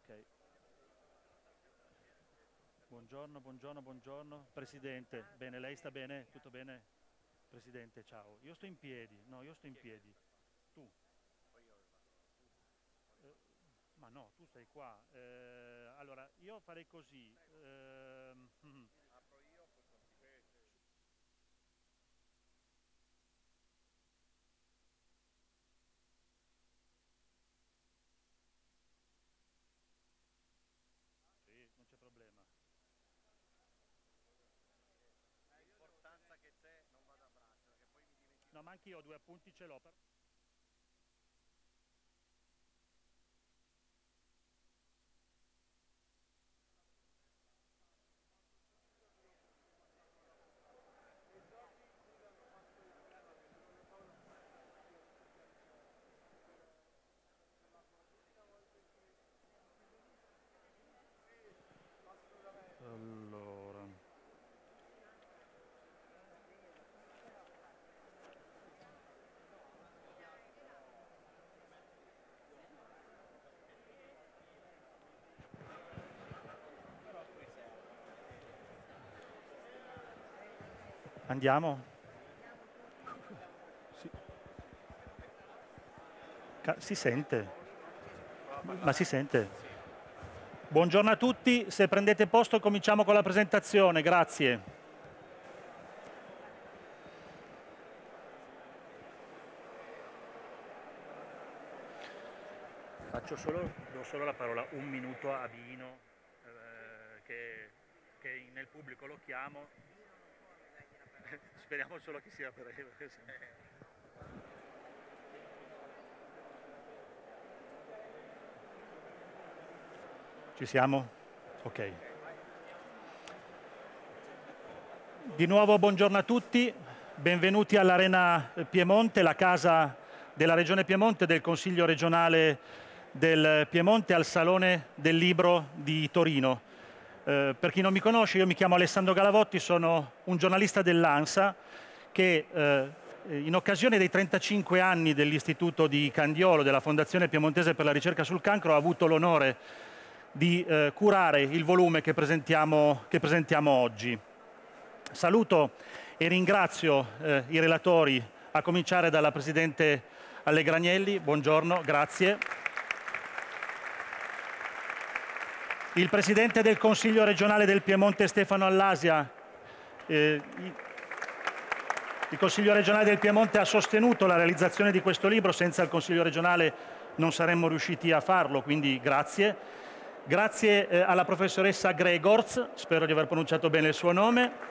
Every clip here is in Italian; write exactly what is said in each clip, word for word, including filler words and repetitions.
Ok. Buongiorno, buongiorno, buongiorno. Presidente, bene, lei sta bene? Tutto bene? Presidente, ciao. Io sto in piedi, no, io sto in piedi. Tu? Eh, ma no, tu stai qua. Eh, allora, io farei così. ehm, Sì, non c'è problema. No, ma anch'io ho due appunti, ce l'ho. per- Allora. Andiamo? Si, ca- si sente? Ma si sente? Buongiorno a tutti, se prendete posto cominciamo con la presentazione, grazie. Faccio solo, do solo la parola un minuto a Bino, eh, che, che nel pubblico lo chiamo. Speriamo solo che sia breve. Ci siamo? Ok. Di nuovo buongiorno a tutti, benvenuti all'Arena Piemonte, la casa della Regione Piemonte, del Consiglio regionale del Piemonte, al Salone del Libro di Torino. Eh, per chi non mi conosce, io mi chiamo Alessandro Galavotti, sono un giornalista dell'ANSA che eh, in occasione dei trentacinque anni dell'Istituto di Candiolo, della Fondazione Piemontese per la ricerca sul cancro, ha avuto l'onore di eh, curare il volume che presentiamo, che presentiamo oggi. Saluto e ringrazio eh, i relatori, a cominciare dalla Presidente Allegranielli. Buongiorno, grazie. Il Presidente del Consiglio regionale del Piemonte Stefano Allasia. Eh, il Consiglio regionale del Piemonte ha sostenuto la realizzazione di questo libro, senza il Consiglio regionale non saremmo riusciti a farlo, quindi grazie. Grazie eh, alla professoressa Gregorz, spero di aver pronunciato bene il suo nome.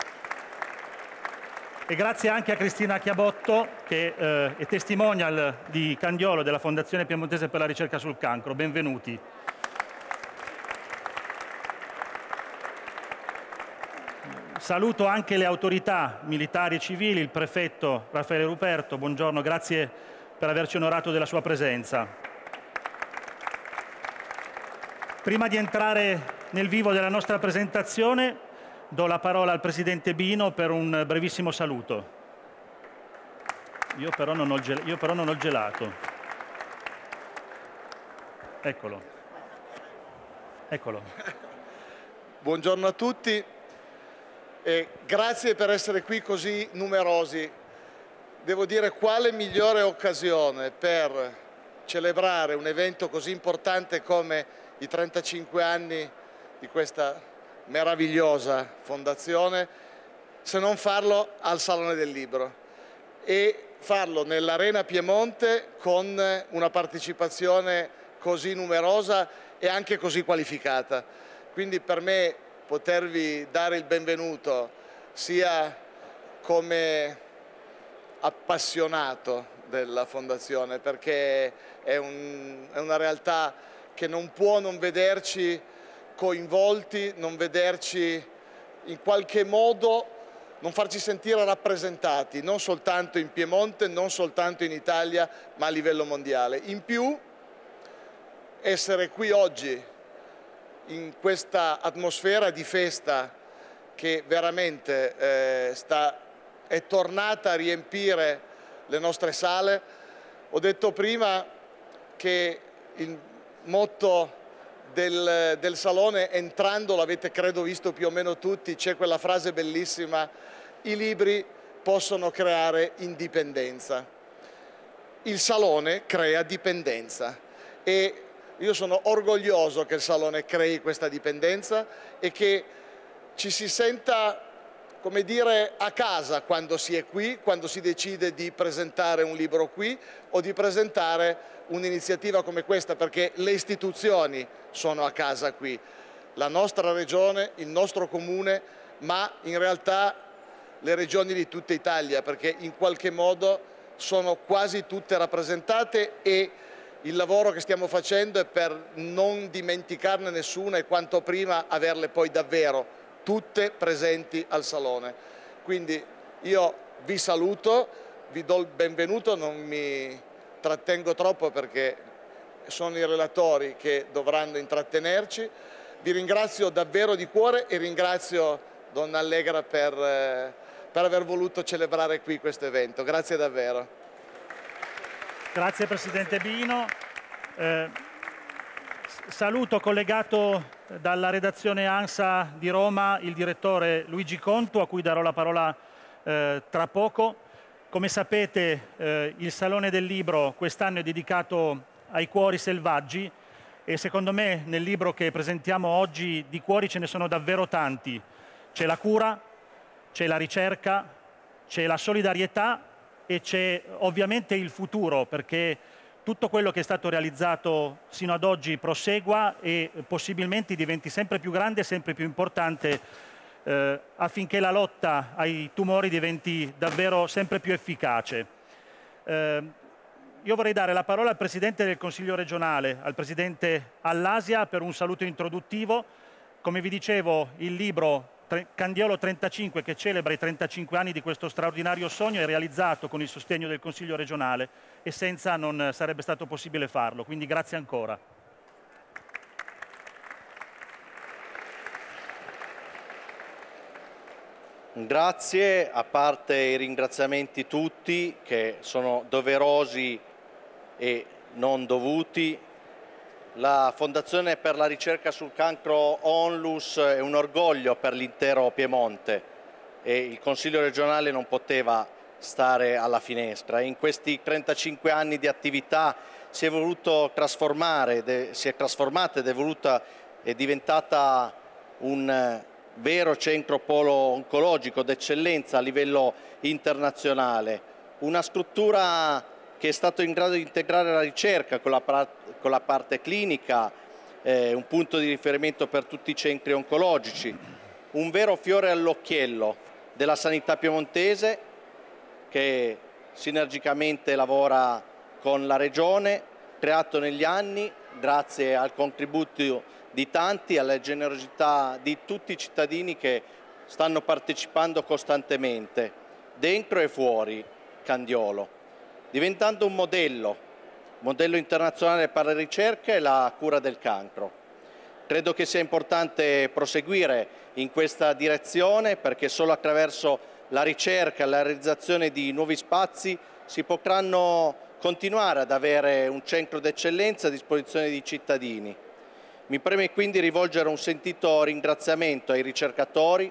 E grazie anche a Cristina Chiabotto, che eh, è testimonial di Candiolo della Fondazione Piemontese per la ricerca sul cancro. Benvenuti. Saluto anche le autorità militari e civili, il prefetto Raffaele Ruperto. Buongiorno, grazie per averci onorato della sua presenza. Prima di entrare nel vivo della nostra presentazione, do la parola al Presidente Bino per un brevissimo saluto. Io però non ho il, gel- io però non ho il gelato. Eccolo. Eccolo. Buongiorno a tutti e grazie per essere qui così numerosi. Devo dire, quale migliore occasione per celebrare un evento così importante come i trentacinque anni di questa meravigliosa fondazione, se non farlo al Salone del Libro e farlo nell'Arena Piemonte con una partecipazione così numerosa e anche così qualificata. Quindi per me potervi dare il benvenuto sia come appassionato della Fondazione, perché è, un, è una realtà che non può non vederci coinvolti, non vederci in qualche modo, non farci sentire rappresentati, non soltanto in Piemonte, non soltanto in Italia, ma a livello mondiale. In più, essere qui oggi in questa atmosfera di festa che veramente eh, sta, è tornata a riempire le nostre sale. Ho detto prima che il motto del, del salone, entrando, l'avete credo visto più o meno tutti, c'è quella frase bellissima: i libri possono creare indipendenza. Il salone crea dipendenza e io sono orgoglioso che il salone crei questa dipendenza e che ci si senta, come dire, a casa quando si è qui, quando si decide di presentare un libro qui o di presentare un'iniziativa come questa, perché le istituzioni sono a casa qui, la nostra regione, il nostro comune, ma in realtà le regioni di tutta Italia, perché in qualche modo sono quasi tutte rappresentate e il lavoro che stiamo facendo è per non dimenticarne nessuna e quanto prima averle poi davvero tutte presenti al salone. Quindi io vi saluto, vi do il benvenuto, non mi trattengo troppo perché sono i relatori che dovranno intrattenerci. Vi ringrazio davvero di cuore e ringrazio Donna Allegra per, eh, per aver voluto celebrare qui questo evento. Grazie davvero. Grazie Presidente Bino. Eh, saluto collegato dalla redazione ANSA di Roma il direttore Luigi Contu, a cui darò la parola eh, tra poco. Come sapete eh, il Salone del Libro quest'anno è dedicato ai cuori selvaggi e secondo me nel libro che presentiamo oggi di cuori ce ne sono davvero tanti. C'è la cura, c'è la ricerca, c'è la solidarietà e c'è ovviamente il futuro, perché tutto quello che è stato realizzato sino ad oggi prosegua e possibilmente diventi sempre più grande e sempre più importante eh, affinché la lotta ai tumori diventi davvero sempre più efficace. Eh, io vorrei dare la parola al Presidente del Consiglio regionale, al Presidente Allasia, per un saluto introduttivo. Come vi dicevo, il libro Candiolo trentacinque, che celebra i trentacinque anni di questo straordinario sogno, è realizzato con il sostegno del Consiglio regionale e senza non sarebbe stato possibile farlo, quindi grazie ancora. Grazie, a parte i ringraziamenti tutti che sono doverosi e non dovuti. La Fondazione per la ricerca sul cancro Onlus è un orgoglio per l'intero Piemonte e il Consiglio regionale non poteva stare alla finestra. In questi trentacinque anni di attività si è voluto trasformare, si è trasformata ed è voluta, è diventata un vero centro polo oncologico d'eccellenza a livello internazionale, una struttura che è stato in grado di integrare la ricerca con la, con la parte clinica, eh, un punto di riferimento per tutti i centri oncologici, un vero fiore all'occhiello della sanità piemontese che sinergicamente lavora con la Regione, creato negli anni grazie al contributo di tanti, alla generosità di tutti i cittadini che stanno partecipando costantemente, dentro e fuori Candiolo, diventando un modello, modello internazionale per la ricerca e la cura del cancro. Credo che sia importante proseguire in questa direzione perché solo attraverso la ricerca e la realizzazione di nuovi spazi si potranno continuare ad avere un centro d'eccellenza a disposizione dei cittadini. Mi preme quindi rivolgere un sentito ringraziamento ai ricercatori,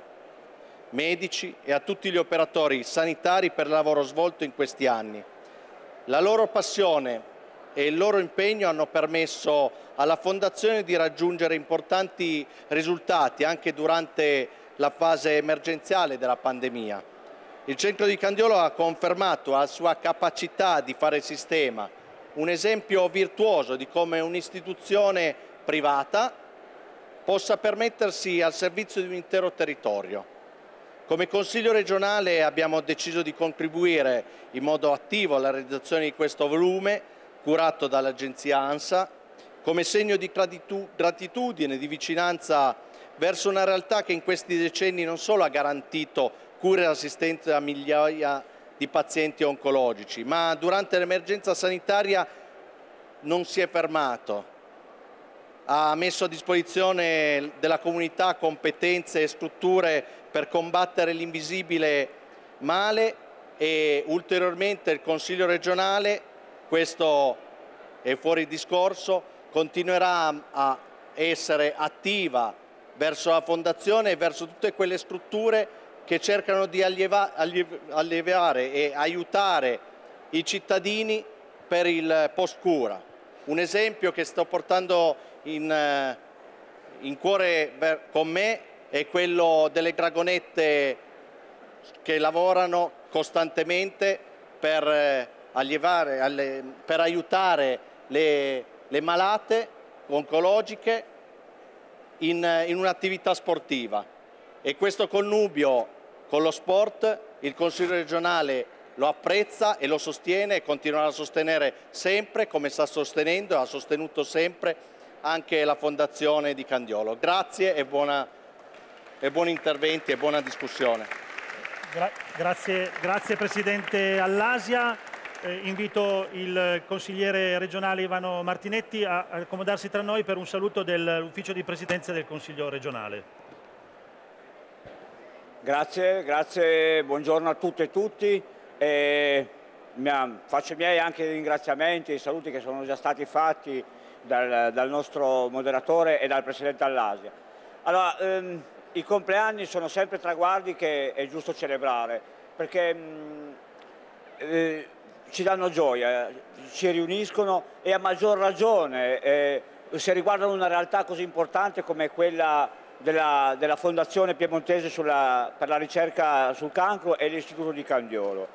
medici e a tutti gli operatori sanitari per il lavoro svolto in questi anni. La loro passione e il loro impegno hanno permesso alla Fondazione di raggiungere importanti risultati anche durante la fase emergenziale della pandemia. Il centro di Candiolo ha confermato la sua capacità di fare sistema, un esempio virtuoso di come un'istituzione privata possa permettersi al servizio di un intero territorio. Come Consiglio regionale abbiamo deciso di contribuire in modo attivo alla realizzazione di questo volume, curato dall'agenzia ANSA, come segno di gratitudine e di vicinanza verso una realtà che in questi decenni non solo ha garantito cure e assistenza a migliaia di pazienti oncologici, ma durante l'emergenza sanitaria non si è fermato. Ha messo a disposizione della comunità competenze e strutture per combattere l'invisibile male e ulteriormente il Consiglio regionale, questo è fuori discorso, continuerà a essere attiva verso la Fondazione e verso tutte quelle strutture che cercano di allieva, alliev, alleviare e aiutare i cittadini per il post-cura. Un esempio che sto portando in, in cuore con me è quello delle dragonette che lavorano costantemente per, allevare, alle, per aiutare le, le malate oncologiche in, in un'attività sportiva. E questo connubio con lo sport il Consiglio regionale lo apprezza e lo sostiene e continuerà a sostenere sempre, come sta sostenendo e ha sostenuto sempre anche la Fondazione di Candiolo. Grazie e, buona, e buoni interventi e buona discussione. Gra grazie, grazie Presidente Allasia. Eh, invito il consigliere regionale Ivano Martinetti a, a accomodarsi tra noi per un saluto dell'ufficio di presidenza del Consiglio regionale. Grazie, grazie, buongiorno a tutte e tutti. E faccio miei anche i ringraziamenti e i saluti che sono già stati fatti dal, dal nostro moderatore e dal Presidente Allasia. Allora, ehm, i compleanni sono sempre traguardi che è giusto celebrare, perché mh, eh, ci danno gioia, ci riuniscono e a maggior ragione eh, se riguardano una realtà così importante come quella della, della Fondazione Piemontese sulla, per la ricerca sul cancro e l'Istituto di Candiolo.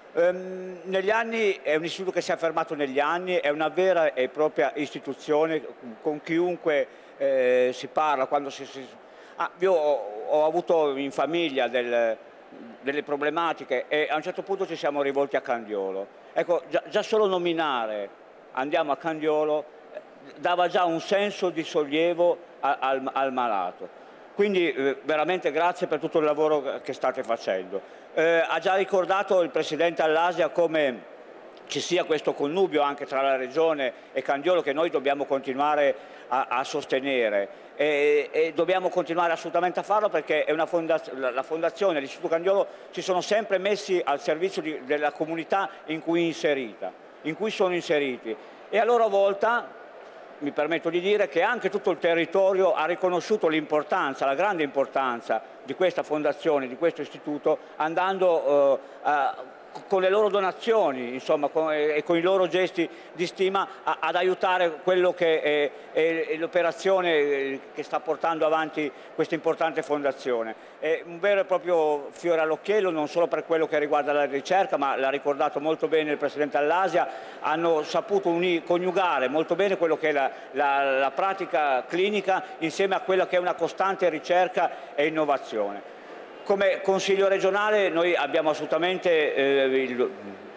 Ehm, negli anni, è un istituto che si è affermato negli anni, è una vera e propria istituzione, con chiunque eh, si parla, quando si... si ah, io ho, ho avuto in famiglia del, delle problematiche e a un certo punto ci siamo rivolti a Candiolo. Ecco, già, già solo nominare andiamo a Candiolo dava già un senso di sollievo a, al, al malato. Quindi eh, veramente grazie per tutto il lavoro che state facendo. Eh, ha già ricordato il Presidente Allasia come ci sia questo connubio anche tra la Regione e Candiolo che noi dobbiamo continuare a, a sostenere e, e dobbiamo continuare assolutamente a farlo perché è una fondaz- la Fondazione e l'Istituto Candiolo si sono sempre messi al servizio di, della comunità in cui, inserita, in cui sono inseriti e a loro volta mi permetto di dire che anche tutto il territorio ha riconosciuto l'importanza, la grande importanza di questa fondazione, di questo istituto, andando eh, a, con le loro donazioni insomma, con, e con i loro gesti di stima a, ad aiutare quello che è, è, è l'operazione che sta portando avanti questa importante fondazione. È un vero e proprio fiore all'occhiello, non solo per quello che riguarda la ricerca, ma l'ha ricordato molto bene il Presidente Allasia, hanno saputo uni, coniugare molto bene quello che è la, la, la pratica clinica insieme a quella che è una costante ricerca e innovazione. Come Consiglio regionale noi abbiamo assolutamente eh, il,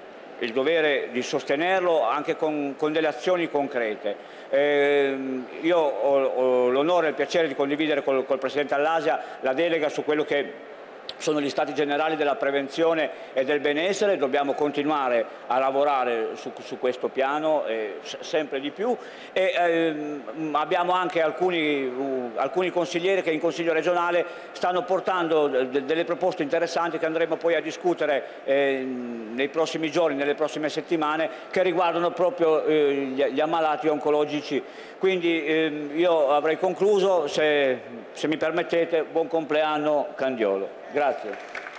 il dovere di sostenerlo anche con, con delle azioni concrete. Eh, io ho, ho l'onore e il piacere di condividere col, col Presidente Allasia la delega su quello che sono gli stati generali della prevenzione e del benessere, dobbiamo continuare a lavorare su, su questo piano eh, sempre di più e ehm, abbiamo anche alcuni, uh, alcuni consiglieri che in Consiglio regionale stanno portando de delle proposte interessanti che andremo poi a discutere eh, nei prossimi giorni, nelle prossime settimane, che riguardano proprio eh, gli, gli ammalati oncologici. Quindi eh, io avrei concluso, se, se mi permettete, buon compleanno Candiolo. Grazie.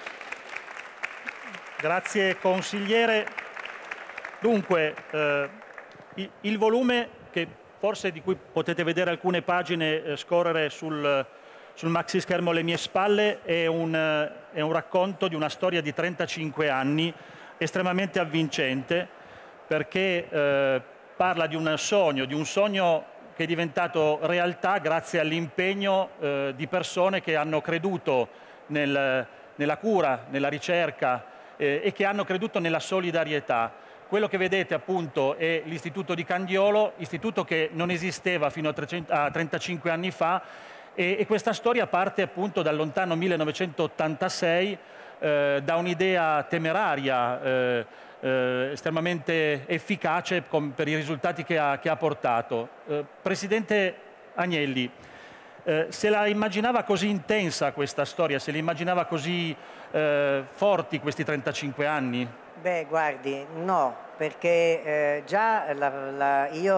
Grazie consigliere. Dunque, eh, il, il volume che forse di cui potete vedere alcune pagine eh, scorrere sul, sul maxi schermo alle mie spalle è un, eh, è un racconto di una storia di trentacinque anni estremamente avvincente perché eh, parla di un sogno, di un sogno che è diventato realtà grazie all'impegno eh, di persone che hanno creduto nel, nella cura, nella ricerca eh, e che hanno creduto nella solidarietà. Quello che vedete appunto è l'Istituto di Candiolo, istituto che non esisteva fino a, trecento, a trentacinque anni fa e, e questa storia parte appunto dal lontano millenovecentottantasei eh, da un'idea temeraria eh, Eh, estremamente efficace con, per i risultati che ha, che ha portato. Eh, Presidente Agnelli, eh, se la immaginava così intensa questa storia, se la immaginava così eh, forti questi trentacinque anni? Beh, guardi, no, perché eh, già la, la, io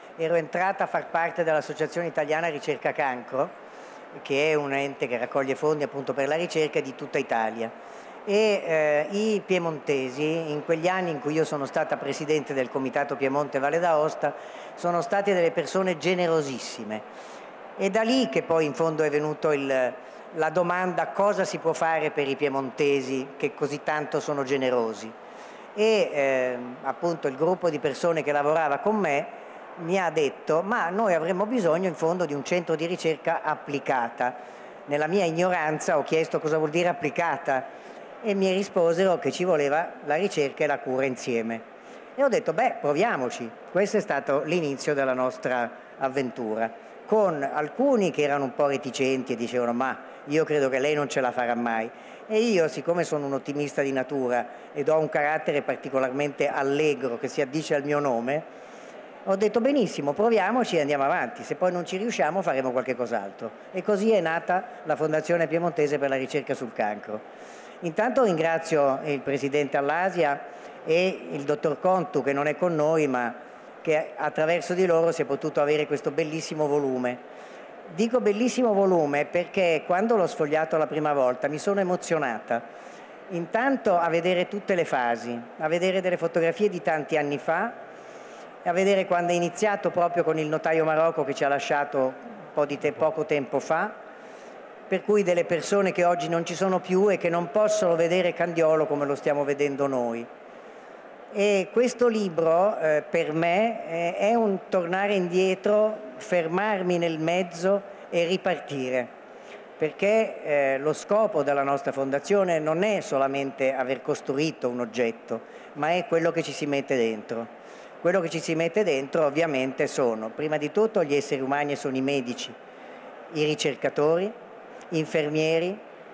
ero entrata a far parte dell'Associazione Italiana Ricerca Cancro, che è un ente che raccoglie fondi appunto per la ricerca di tutta Italia. E eh, i piemontesi, in quegli anni in cui io sono stata presidente del Comitato Piemonte Valle d'Aosta, sono state delle persone generosissime. È da lì che poi in fondo è venuto il, la domanda: cosa si può fare per i piemontesi che così tanto sono generosi? E eh, appunto il gruppo di persone che lavorava con me mi ha detto: ma noi avremmo bisogno in fondo di un centro di ricerca applicata. Nella mia ignoranza ho chiesto cosa vuol dire applicata e mi risposero che ci voleva la ricerca e la cura insieme. E ho detto: beh, proviamoci. Questo è stato l'inizio della nostra avventura, con alcuni che erano un po' reticenti e dicevano: ma io credo che lei non ce la farà mai. E io, siccome sono un ottimista di natura ed ho un carattere particolarmente allegro che si addice al mio nome, ho detto: benissimo, proviamoci e andiamo avanti, se poi non ci riusciamo faremo qualche cos'altro. E così è nata la Fondazione Piemontese per la ricerca sul cancro. Intanto ringrazio il Presidente Allasia e il Dottor Contu, che non è con noi, ma che attraverso di loro si è potuto avere questo bellissimo volume. Dico bellissimo volume perché quando l'ho sfogliato la prima volta mi sono emozionata. Intanto a vedere tutte le fasi, a vedere delle fotografie di tanti anni fa, a vedere quando è iniziato proprio con il notaio Marocco che ci ha lasciato un po' di te, poco tempo fa, per cui delle persone che oggi non ci sono più e che non possono vedere Candiolo come lo stiamo vedendo noi. E questo libro eh, per me eh, è un tornare indietro, fermarmi nel mezzo e ripartire, perché eh, lo scopo della nostra fondazione non è solamente aver costruito un oggetto, ma è quello che ci si mette dentro. Quello che ci si mette dentro ovviamente sono, prima di tutto, gli esseri umani e sono i medici, i ricercatori, infermieri,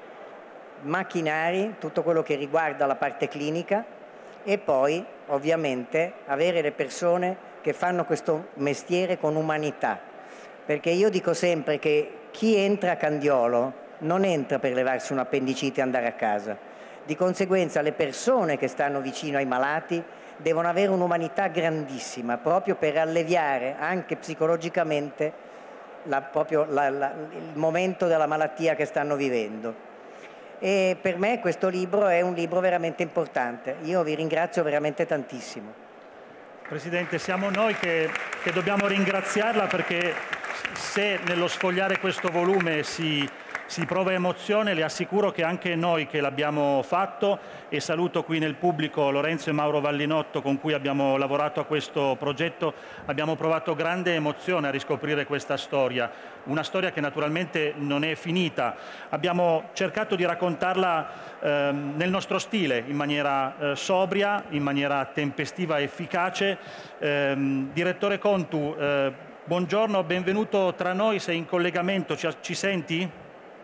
macchinari, tutto quello che riguarda la parte clinica, e poi ovviamente avere le persone che fanno questo mestiere con umanità, perché io dico sempre che chi entra a Candiolo non entra per levarsi un appendicite e andare a casa. Di conseguenza le persone che stanno vicino ai malati devono avere un'umanità grandissima, proprio per alleviare anche psicologicamente La, proprio la, la, il momento della malattia che stanno vivendo. E per me questo libro è un libro veramente importante. Io vi ringrazio veramente tantissimo. Presidente, siamo noi che, che dobbiamo ringraziarla, perché se nello sfogliare questo volume si, si prova emozione, le assicuro che anche noi che l'abbiamo fatto, e saluto qui nel pubblico Lorenzo e Mauro Vallinotto con cui abbiamo lavorato a questo progetto, abbiamo provato grande emozione a riscoprire questa storia, una storia che naturalmente non è finita. Abbiamo cercato di raccontarla eh, nel nostro stile, in maniera eh, sobria, in maniera tempestiva e efficace. Eh, direttore Contu, eh, buongiorno, benvenuto tra noi, sei in collegamento, ci, ci senti?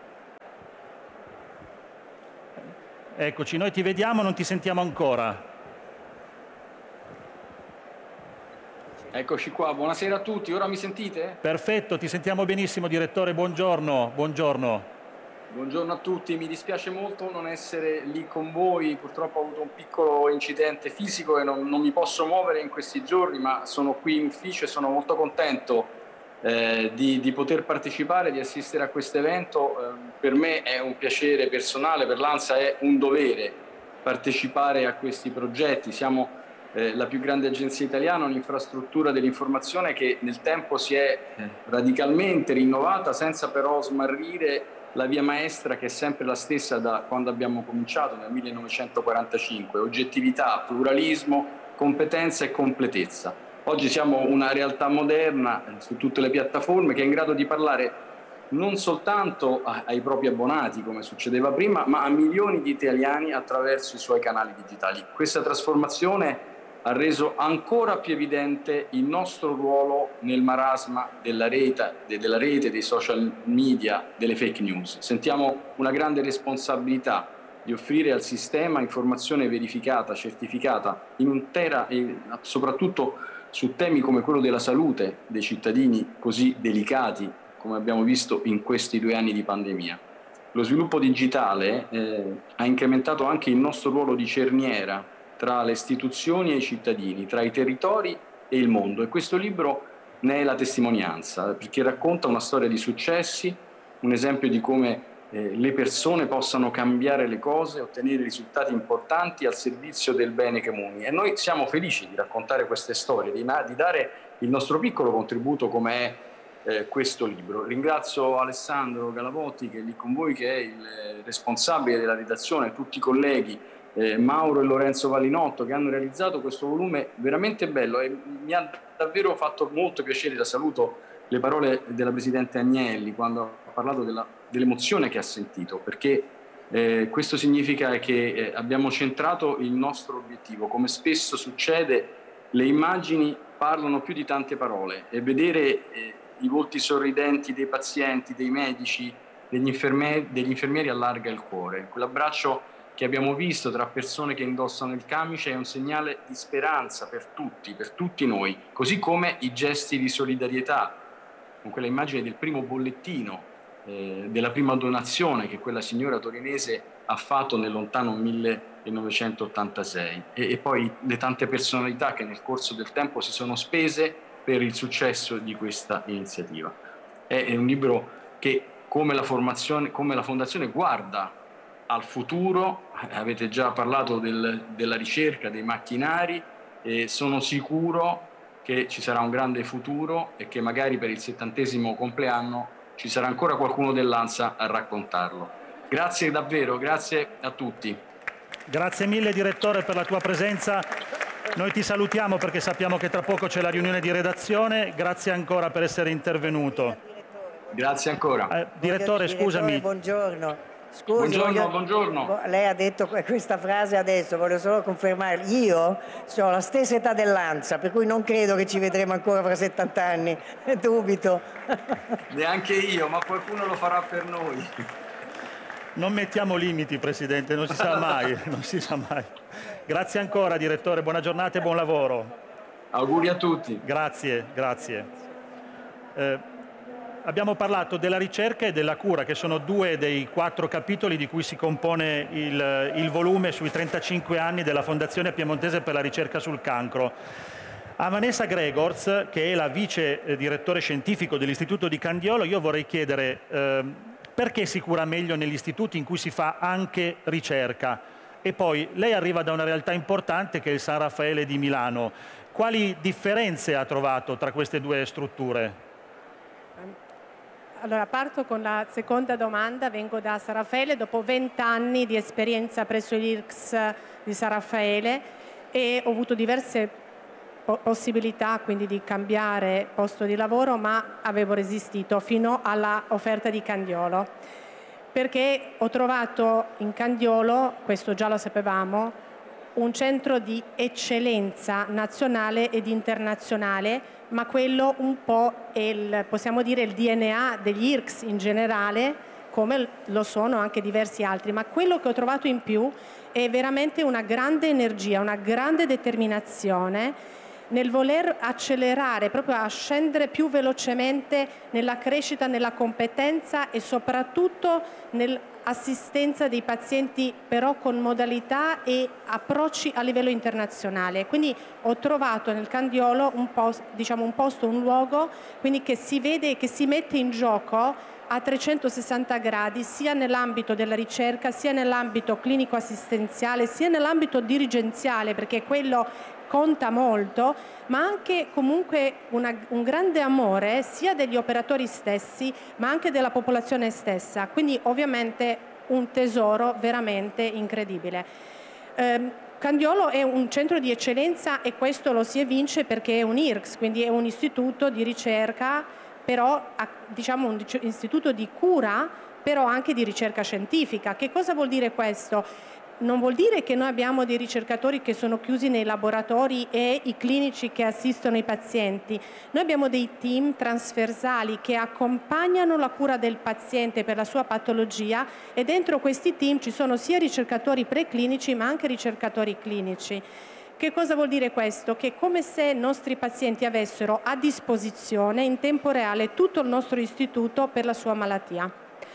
Eccoci, noi ti vediamo, non ti sentiamo ancora. Eccoci qua, buonasera a tutti, ora mi sentite? Perfetto, ti sentiamo benissimo, direttore, buongiorno. Buongiorno. Buongiorno a tutti, mi dispiace molto non essere lì con voi, purtroppo ho avuto un piccolo incidente fisico e non, non mi posso muovere in questi giorni, ma sono qui in ufficio e sono molto contento eh, di, di poter partecipare, di assistere a questo evento. Eh, per me è un piacere personale, per l'ANSA è un dovere partecipare a questi progetti. Siamo eh, la più grande agenzia italiana, un'infrastruttura dell'informazione che nel tempo si è eh, radicalmente rinnovata senza però smarrire la via maestra che è sempre la stessa da quando abbiamo cominciato nel millenovecentoquarantacinque: oggettività, pluralismo, competenza e completezza. Oggi siamo una realtà moderna su tutte le piattaforme che è in grado di parlare non soltanto ai propri abbonati, come succedeva prima, ma a milioni di italiani attraverso i suoi canali digitali. Questa trasformazione ha reso ancora più evidente il nostro ruolo nel marasma della rete, della rete, dei social media, delle fake news. Sentiamo una grande responsabilità di offrire al sistema informazione verificata, certificata, intera e soprattutto su temi come quello della salute dei cittadini così delicati, come abbiamo visto in questi due anni di pandemia. Lo sviluppo digitale eh, ha incrementato anche il nostro ruolo di cerniera tra le istituzioni e i cittadini, tra i territori e il mondo. E questo libro ne è la testimonianza, perché racconta una storia di successi, un esempio di come eh, le persone possano cambiare le cose, ottenere risultati importanti al servizio del bene comune. E noi siamo felici di raccontare queste storie, di, di dare il nostro piccolo contributo come è eh, questo libro. Ringrazio Alessandro Galavotti, che è lì con voi, che è il responsabile della redazione, tutti i colleghi, eh, Mauro e Lorenzo Vallinotto, che hanno realizzato questo volume veramente bello, e mi ha davvero fatto molto piacere. Da saluto le parole della Presidente Agnelli quando ha parlato della, dell'emozione che ha sentito, perché eh, questo significa che eh, abbiamo centrato il nostro obiettivo. Come spesso succede, le immagini parlano più di tante parole, e vedere eh, i volti sorridenti dei pazienti, dei medici, degli infermieri, degli infermieri allarga il cuore. Quell'abbraccio che abbiamo visto tra persone che indossano il camice è un segnale di speranza per tutti, per tutti noi, così come i gesti di solidarietà, con quella immagine del primo bollettino, eh, della prima donazione che quella signora torinese ha fatto nel lontano millenovecentottantasei, e, e poi le tante personalità che nel corso del tempo si sono spese per il successo di questa iniziativa. È, è un libro che, come la, formazione, come la Fondazione, guarda al futuro. Avete già parlato del, della ricerca, dei macchinari, e sono sicuro che ci sarà un grande futuro e che magari per il settantesimo compleanno ci sarà ancora qualcuno dell'ANSA a raccontarlo. Grazie davvero, grazie a tutti. Grazie mille direttore per la tua presenza. Noi ti salutiamo perché sappiamo che tra poco c'è la riunione di redazione. Grazie ancora per essere intervenuto. Grazie ancora. Eh, direttore, scusami. Buongiorno. Scusi, buongiorno, voglio... buongiorno. Lei ha detto questa frase adesso, voglio solo confermare. Io ho la stessa età dell'ANSA, per cui non credo che ci vedremo ancora fra settanta anni, dubito. Neanche io, ma qualcuno lo farà per noi. Non mettiamo limiti, Presidente, non si sa mai, non si sa mai. Grazie ancora, direttore, buona giornata e buon lavoro. Auguri a tutti. Grazie, grazie. Eh, abbiamo parlato della ricerca e della cura, che sono due dei quattro capitoli di cui si compone il, il volume sui trentacinque anni della Fondazione Piemontese per la ricerca sul cancro. A Vanessa Gregors, che è la vice direttore scientifico dell'Istituto di Candiolo, io vorrei chiedere eh, perché si cura meglio negli istituti in cui si fa anche ricerca? E poi lei arriva da una realtà importante che è il San Raffaele di Milano. Quali differenze ha trovato tra queste due strutture? Allora, parto con la seconda domanda. Vengo da San Raffaele dopo vent'anni di esperienza presso l'I R C S di San Raffaele, e ho avuto diverse po possibilità quindi di cambiare posto di lavoro, ma avevo resistito fino all'offerta di Candiolo, perché ho trovato in Candiolo, questo già lo sapevamo, un centro di eccellenza nazionale ed internazionale, ma quello un po' è il, possiamo dire, il D N A degli I R C S in generale, come lo sono anche diversi altri. Ma quello che ho trovato in più è veramente una grande energia, una grande determinazione nel voler accelerare, proprio a scendere più velocemente nella crescita, nella competenza e soprattutto nell'assistenza dei pazienti, però con modalità e approcci a livello internazionale. Quindi ho trovato nel Candiolo un posto, diciamo un posto, un luogo, quindi che si vede e che si mette in gioco a trecentosessanta gradi, sia nell'ambito della ricerca, sia nell'ambito clinico-assistenziale, sia nell'ambito dirigenziale, perché quello conta molto, ma anche comunque una, un grande amore sia degli operatori stessi, ma anche della popolazione stessa. Quindi ovviamente un tesoro veramente incredibile. Eh, Candiolo è un centro di eccellenza, e questo lo si evince perché è un I R C S, quindi è un istituto di ricerca, però diciamo un istituto di cura, però anche di ricerca scientifica. Che cosa vuol dire questo? Non vuol dire che noi abbiamo dei ricercatori che sono chiusi nei laboratori e i clinici che assistono i pazienti. Noi abbiamo dei team trasversali che accompagnano la cura del paziente per la sua patologia, e dentro questi team ci sono sia ricercatori preclinici ma anche ricercatori clinici. Che cosa vuol dire questo? Che è come se i nostri pazienti avessero a disposizione in tempo reale tutto il nostro istituto per la sua malattia.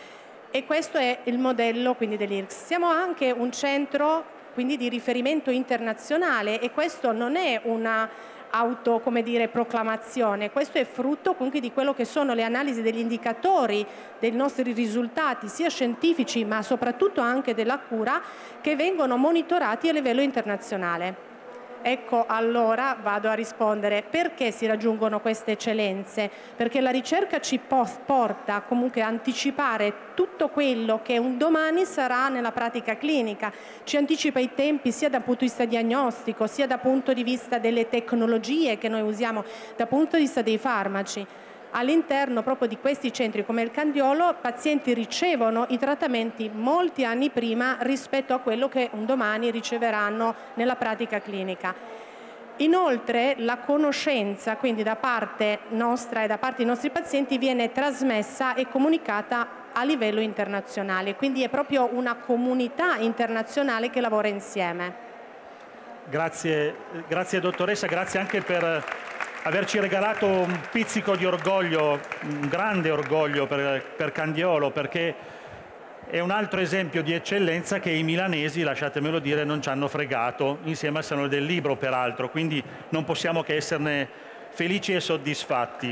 E questo è il modello quindi dell'I R C S. Siamo anche un centro quindi di riferimento internazionale, e questo non è una, auto, come dire, proclamazione. Questo è frutto comunque di quello che sono le analisi degli indicatori dei nostri risultati, sia scientifici ma soprattutto anche della cura, che vengono monitorati a livello internazionale. Ecco, allora vado a rispondere perché si raggiungono queste eccellenze, perché la ricerca ci porta comunque a anticipare tutto quello che un domani sarà nella pratica clinica, ci anticipa i tempi sia dal punto di vista diagnostico, sia dal punto di vista delle tecnologie che noi usiamo, dal punto di vista dei farmaci. All'interno proprio di questi centri come il Candiolo, pazienti ricevono i trattamenti molti anni prima rispetto a quello che un domani riceveranno nella pratica clinica. Inoltre la conoscenza, quindi da parte nostra e da parte dei nostri pazienti, viene trasmessa e comunicata a livello internazionale, quindi è proprio una comunità internazionale che lavora insieme. Grazie, grazie dottoressa, grazie anche per averci regalato un pizzico di orgoglio, un grande orgoglio per, per Candiolo, perché è un altro esempio di eccellenza che i milanesi, lasciatemelo dire, non ci hanno fregato, insieme al Salone del Libro peraltro, quindi non possiamo che esserne felici e soddisfatti.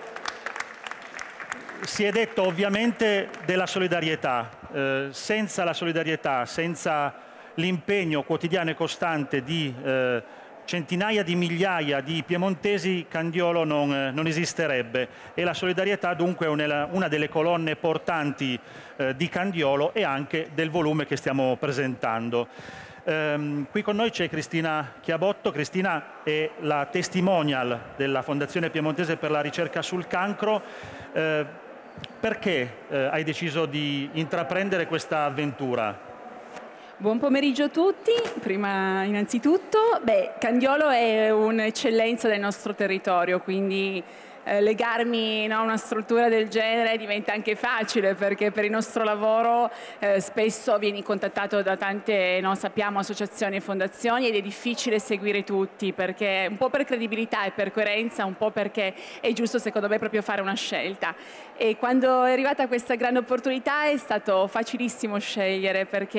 Si è detto ovviamente della solidarietà, eh, senza la solidarietà, senza l'impegno quotidiano e costante di eh, centinaia di migliaia di piemontesi, Candiolo non, non esisterebbe, e la solidarietà dunque è una, una delle colonne portanti eh, di Candiolo e anche del volume che stiamo presentando. Ehm, qui con noi c'è Cristina Chiabotto. Cristina è la testimonial della Fondazione Piemontese per la ricerca sul cancro. Eh, perché eh, hai deciso di intraprendere questa avventura? Buon pomeriggio a tutti. Prima, innanzitutto, beh, Candiolo è un'eccellenza del nostro territorio, quindi eh, legarmi no, a una struttura del genere diventa anche facile, perché per il nostro lavoro eh, spesso vieni contattato da tante, no, sappiamo, associazioni e fondazioni, ed è difficile seguire tutti, perché un po' per credibilità e per coerenza, un po' perché è giusto secondo me proprio fare una scelta. E quando è arrivata questa grande opportunità è stato facilissimo scegliere, perché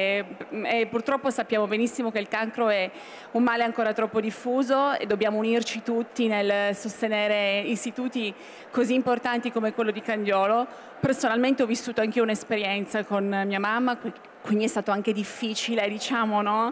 eh, purtroppo sappiamo benissimo che il cancro è un male ancora troppo diffuso e dobbiamo unirci tutti nel sostenere istituti così importanti come quello di Candiolo. Personalmente ho vissuto anche io un'esperienza con mia mamma, quindi è stato anche difficile, diciamo, no?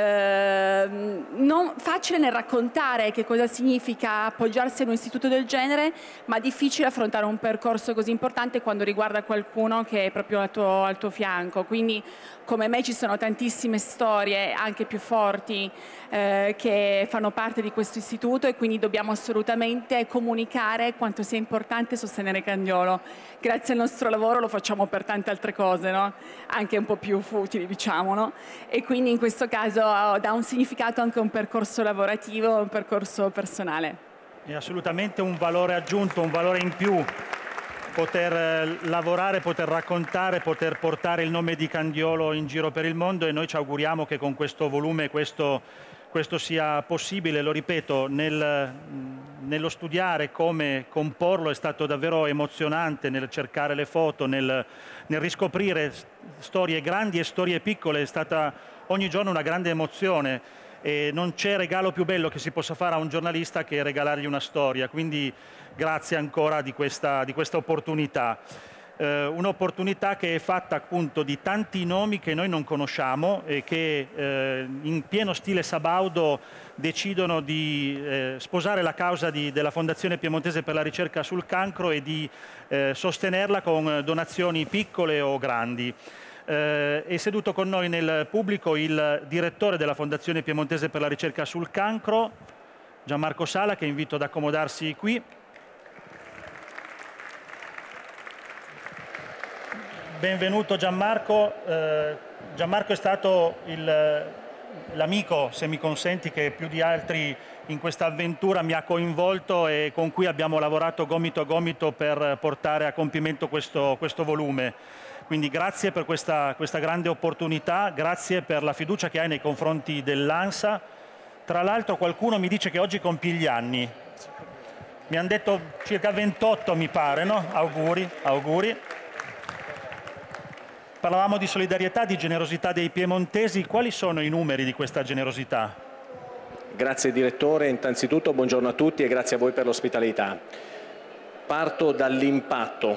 Eh, non facile nel raccontare che cosa significa appoggiarsi a un istituto del genere, ma difficile affrontare un percorso così importante quando riguarda qualcuno che è proprio al tuo, al tuo fianco. Quindi come me ci sono tantissime storie, anche più forti, eh, che fanno parte di questo istituto, e quindi dobbiamo assolutamente comunicare quanto sia importante sostenere Candiolo. Grazie al nostro lavoro lo facciamo per tante altre cose, no? Anche un po' più futili, diciamo, no? E quindi in questo caso dà un significato anche a un percorso lavorativo, un percorso personale. È assolutamente un valore aggiunto, un valore in più poter lavorare, poter raccontare, poter portare il nome di Candiolo in giro per il mondo, e noi ci auguriamo che con questo volume questo, questo sia possibile. Lo ripeto, nel, nello studiare come comporlo è stato davvero emozionante, nel cercare le foto, nel, nel riscoprire storie grandi e storie piccole. È stata ogni giorno una grande emozione, e non c'è regalo più bello che si possa fare a un giornalista che regalargli una storia, quindi grazie ancora di questa, di questa opportunità. Eh, un'opportunità che è fatta appunto di tanti nomi che noi non conosciamo e che eh, in pieno stile sabaudo decidono di eh, sposare la causa di, della Fondazione Piemontese per la ricerca sul cancro e di eh, sostenerla con donazioni piccole o grandi. Eh, è seduto con noi nel pubblico il direttore della Fondazione Piemontese per la ricerca sul cancro, Gianmarco Sala, che invito ad accomodarsi qui. Benvenuto Gianmarco. Eh, Gianmarco è stato l'amico, se mi consenti, che più di altri in questa avventura mi ha coinvolto e con cui abbiamo lavorato gomito a gomito per portare a compimento questo, questo volume. Quindi grazie per questa, questa grande opportunità, grazie per la fiducia che hai nei confronti dell'ANSA. Tra l'altro qualcuno mi dice che oggi compi gli anni. Mi hanno detto circa ventotto, mi pare, no? Auguri, auguri. Parlavamo di solidarietà, di generosità dei piemontesi. Quali sono i numeri di questa generosità? Grazie direttore, innanzitutto buongiorno a tutti e grazie a voi per l'ospitalità. Parto dall'impatto.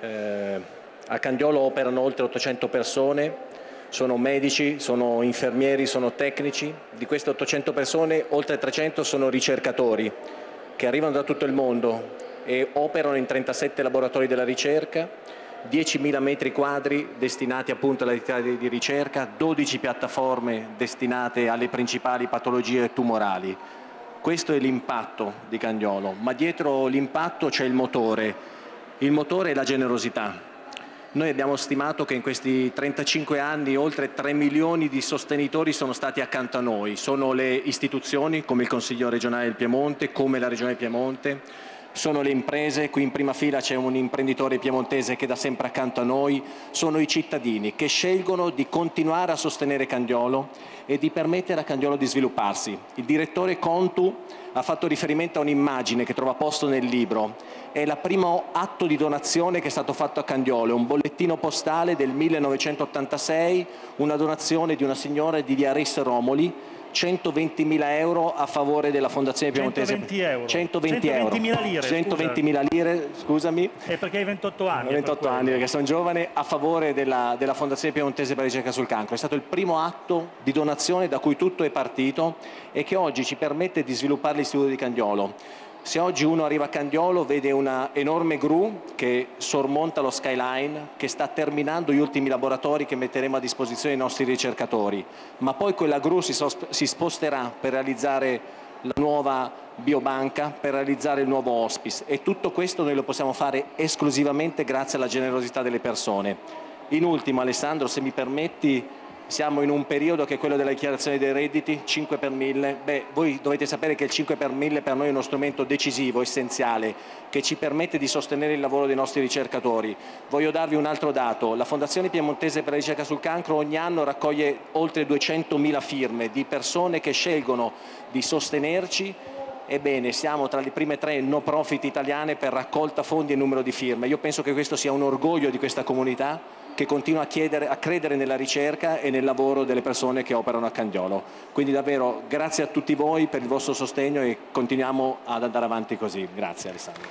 Eh, a Candiolo operano oltre ottocento persone, sono medici, sono infermieri, sono tecnici. Di queste ottocento persone, oltre trecento sono ricercatori che arrivano da tutto il mondo e operano in trentasette laboratori della ricerca, diecimila metri quadri destinati appunto all'attività di ricerca, dodici piattaforme destinate alle principali patologie tumorali. Questo è l'impatto di Candiolo, ma dietro l'impatto c'è il motore. Il motore è la generosità. Noi abbiamo stimato che in questi trentacinque anni oltre tre milioni di sostenitori sono stati accanto a noi. Sono le istituzioni come il Consiglio regionale del Piemonte, come la Regione Piemonte, sono le imprese, qui in prima fila c'è un imprenditore piemontese che è da sempre accanto a noi, sono i cittadini che scelgono di continuare a sostenere Candiolo e di permettere a Candiolo di svilupparsi. Il direttore Contu ha fatto riferimento a un'immagine che trova posto nel libro. È il primo atto di donazione che è stato fatto a Candiolo, un bollettino postale del millenovecentottantasei, una donazione di una signora di via Res Romoli, centoventimila euro a favore della Fondazione Piemontese. centoventi euro. centoventimila lire. centoventimila lire, scusami. È perché hai ventotto anni. ventotto per anni, perché sono giovane, a favore della, della Fondazione Piemontese per la ricerca sul cancro. È stato il primo atto di donazione da cui tutto è partito e che oggi ci permette di sviluppare l'istituto di Candiolo. Se oggi uno arriva a Candiolo vede una enorme gru che sormonta lo skyline, che sta terminando gli ultimi laboratori che metteremo a disposizione dei nostri ricercatori, ma poi quella gru si, si sposterà per realizzare la nuova biobanca, per realizzare il nuovo hospice, e tutto questo noi lo possiamo fare esclusivamente grazie alla generosità delle persone. In ultimo, Alessandro, se mi permetti, siamo in un periodo che è quello della dichiarazione dei redditi, cinque per mille. Beh, voi dovete sapere che il cinque per mille per noi è uno strumento decisivo, essenziale, che ci permette di sostenere il lavoro dei nostri ricercatori. Voglio darvi un altro dato. La Fondazione Piemontese per la ricerca sul cancro ogni anno raccoglie oltre duecentomila firme di persone che scelgono di sostenerci. Ebbene, siamo tra le prime tre no profit italiane per raccolta fondi e numero di firme. Io penso che questo sia un orgoglio di questa comunità, che continua a, chiedere, a credere nella ricerca e nel lavoro delle persone che operano a Candiolo. Quindi davvero grazie a tutti voi per il vostro sostegno e continuiamo ad andare avanti così. Grazie Alessandro.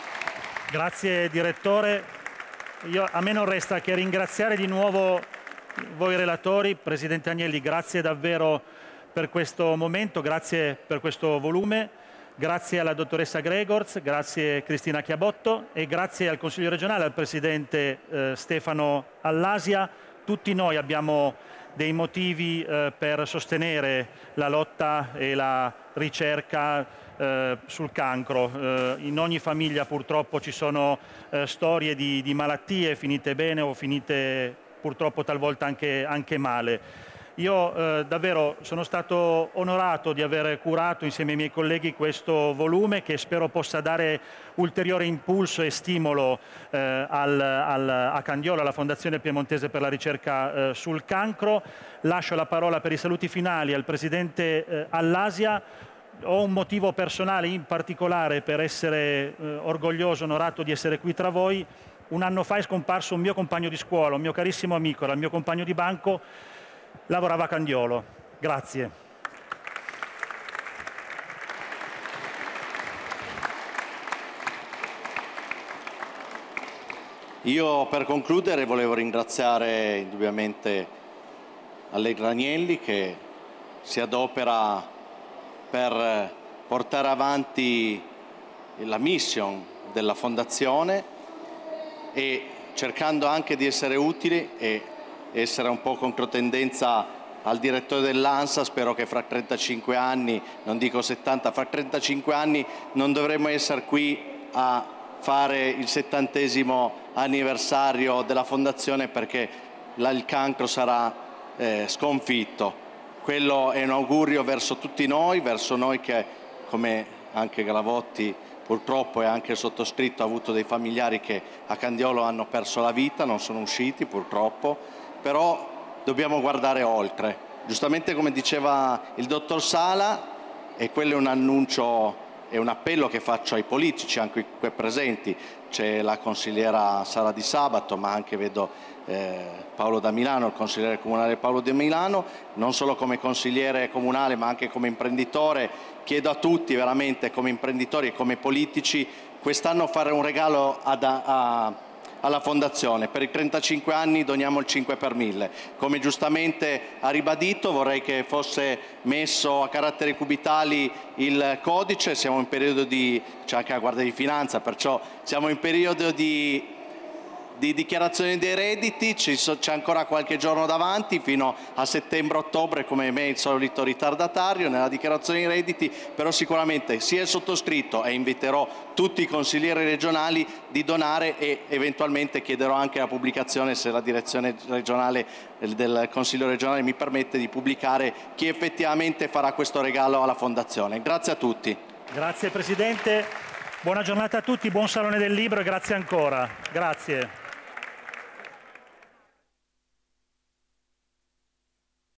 Grazie direttore. Io, a me non resta che ringraziare di nuovo voi relatori. Presidente Agnelli, grazie davvero per questo momento, grazie per questo volume. Grazie alla dottoressa Gregorz, grazie Cristina Chiabotto e grazie al Consiglio regionale, al Presidente eh, Stefano Allasia. Tutti noi abbiamo dei motivi eh, per sostenere la lotta e la ricerca eh, sul cancro. Eh, in ogni famiglia purtroppo ci sono eh, storie di, di malattie finite bene o finite purtroppo talvolta anche, anche male. Io eh, davvero sono stato onorato di aver curato insieme ai miei colleghi questo volume che spero possa dare ulteriore impulso e stimolo eh, al, al, a Candiolo, alla Fondazione Piemontese per la ricerca eh, sul cancro. Lascio la parola per i saluti finali al Presidente eh, Allasia. Ho un motivo personale in particolare per essere eh, orgoglioso, onorato di essere qui tra voi. Un anno fa è scomparso un mio compagno di scuola, un mio carissimo amico, era il mio compagno di banco. Lavorava a Candiolo. Grazie. Io per concludere volevo ringraziare indubbiamente Allegra Agnelli che si adopera per portare avanti la mission della Fondazione e cercando anche di essere utili e essere un po' controtendenza al direttore dell'ANSA. Spero che fra trentacinque anni, non dico settanta, fra trentacinque anni non dovremo essere qui a fare il settantesimo anniversario della Fondazione perché la, il cancro sarà eh, sconfitto. Quello è un augurio verso tutti noi, verso noi che, come anche Galavotti purtroppo e anche il sottoscritto ha avuto dei familiari che a Candiolo hanno perso la vita, non sono usciti purtroppo. Però dobbiamo guardare oltre. Giustamente come diceva il dottor Sala, e quello è un annuncio e un appello che faccio ai politici, anche qui presenti, c'è la consigliera Sara Di Sabato, ma anche vedo eh, Paolo da Milano, il consigliere comunale Paolo da Milano, non solo come consigliere comunale ma anche come imprenditore. Chiedo a tutti veramente, come imprenditori e come politici, quest'anno fare un regalo ad, a, alla Fondazione. Per i trentacinque anni doniamo il cinque per mille. Come giustamente ha ribadito, vorrei che fosse messo a caratteri cubitali il codice. Siamo in periodo di, c'è anche la Guardia di Finanza, perciò siamo in periodo di di dichiarazione dei redditi, c'è ancora qualche giorno davanti fino a settembre-ottobre, come me il solito ritardatario nella dichiarazione dei redditi, però sicuramente sia il sottoscritto, e inviterò tutti i consiglieri regionali di donare, e eventualmente chiederò anche la pubblicazione, se la direzione regionale del Consiglio regionale mi permette, di pubblicare chi effettivamente farà questo regalo alla Fondazione. Grazie a tutti. Grazie Presidente, buona giornata a tutti, buon Salone del Libro e grazie ancora. Grazie.